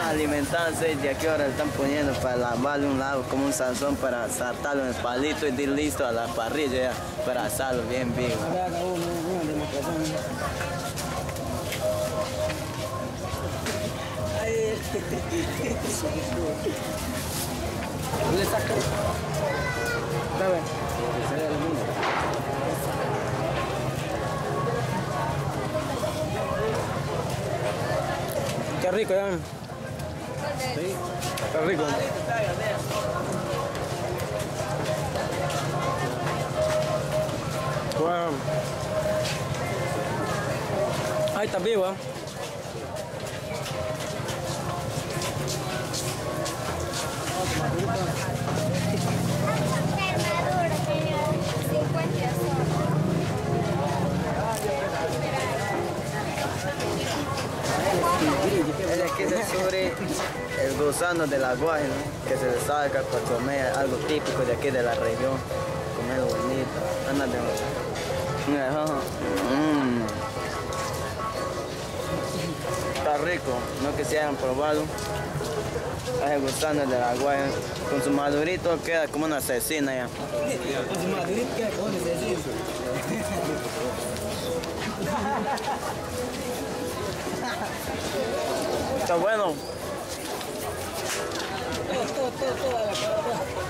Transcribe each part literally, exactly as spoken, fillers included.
alimentarse, de aquí ahora le están poniendo para lavarle un lado como un sazón para saltarlo en el palito y de listo a la parrilla ya, para asarlo bien vivo. Le saco. Dame. Qué rico, ya. Sí. Qué rico. Wow. Ahí está vivo, ¿eh? Es aquí de sobre el gusano de la guaya, ¿no? Que se le saca para comer, algo típico de aquí de la región, comer bonito, anda de mm. Está rico, no que se hayan probado. Es el gusano de la guaya, con su madurito queda como una asesina ya. Con su madurito queda como una asesina. Está bueno. Todo, todo, todo, toda la cara.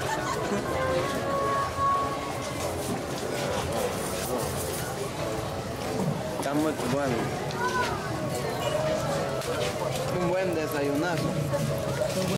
Está muy bueno. Un buen desayunazo.